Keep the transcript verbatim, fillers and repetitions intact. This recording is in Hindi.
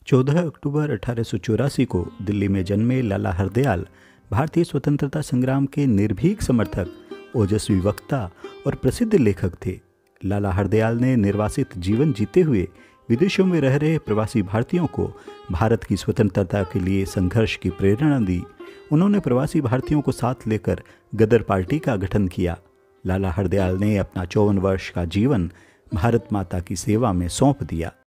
चौदह अक्टूबर अठारह सौ चौरासी को दिल्ली में जन्मे लाला हरदयाल भारतीय स्वतंत्रता संग्राम के निर्भीक समर्थक, ओजस्वी वक्ता और प्रसिद्ध लेखक थे। लाला हरदयाल ने निर्वासित जीवन जीते हुए विदेशों में रह रहे प्रवासी भारतीयों को भारत की स्वतंत्रता के लिए संघर्ष की प्रेरणा दी। उन्होंने प्रवासी भारतीयों को साथ लेकर गदर पार्टी का गठन किया। लाला हरदयाल ने अपना चौवन वर्ष का जीवन भारत माता की सेवा में सौंप दिया।